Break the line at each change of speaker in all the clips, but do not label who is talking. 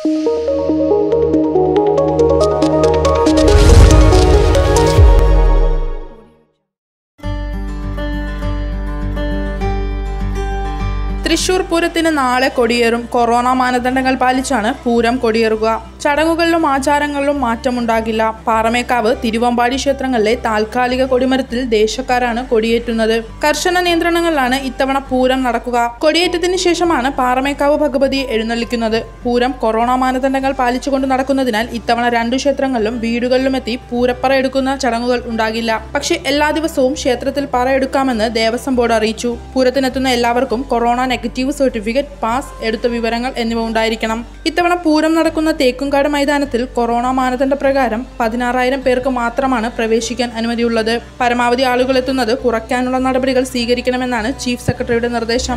തൃശൂർ പൂരത്തിന് നാളെ കൊടിയേറും. കൊറോണ മാനദണ്ഡങ്ങൾ പാലിച്ചാണ് പൂരം കൊടിയേറുക. ചടങ്ങുകളിലും ആചാരങ്ങളിലും മാറ്റമുണ്ടാകില്ല. പാറമേക്കാവ്, തിരുവമ്പാടി ക്ഷേത്രങ്ങളിലെ താൽക്കാലിക കൊടിമരത്തിൽ ദേശക്കാരാണ് കൊടിയേറ്റുന്നത്. കർശന നിയന്ത്രണങ്ങളിലാണ് ഇത്തവണ പൂരം നടക്കുക. കൊടിയേറ്റത്തിന് ശേഷമാണ് പാറമേക്കാവ് ഭഗവതിയെ എഴുന്നള്ളിക്കുന്നത്. പൂരം കൊറോണ മാനദണ്ഡങ്ങൾ പാലിച്ചുകൊണ്ട് നടക്കുന്നതിനാൽ ഇത്തവണ 2 ക്ഷേത്രങ്ങളിലും വീടുകളിലുമെത്തി പൂരപ്പറ എടുക്കുന്ന ചടങ്ങുകൾ ഉണ്ടാകില്ല. പക്ഷേ എല്ലാ ദിവസവും ക്ഷേത്രത്തിൽ പറ എടുക്കാമെന്ന് ദേവസ്വം ബോർഡ് അറിയിച്ചു. പൂരത്തിനെത്തുന്ന എല്ലാവർക്കും കൊറോണ നെഗറ്റീവ് സർട്ടിഫിക്കറ്റ്, പാസ്, എടുത്ത വിവരങ്ങൾ എന്നിവ ഉണ്ടായിരിക്കണം. ഇത്തവണ പൂരം നടക്കുന്ന തേക്കുംകാട് മൈതാനത്തിൽ കൊറോണ മാനദണ്ഡ പ്രകാരം 16,000 പേർക്ക് മാത്രമാണ് പ്രവേശിക്കാൻ അനുമതിയുള്ളത്. പരമാവധി ആളുകൾ എത്തുന്നത് കുറയ്ക്കാനുള്ള നടപടികൾ സ്വീകരിക്കണമെന്നാണ് ചീഫ് സെക്രട്ടറിയുടെ നിർദ്ദേശം.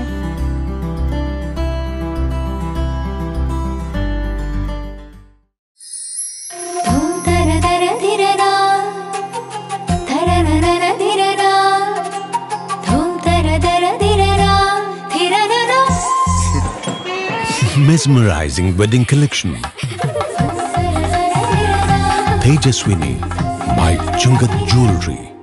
Mesmerizing wedding collection. Tejaswini by Chungat Jewelry.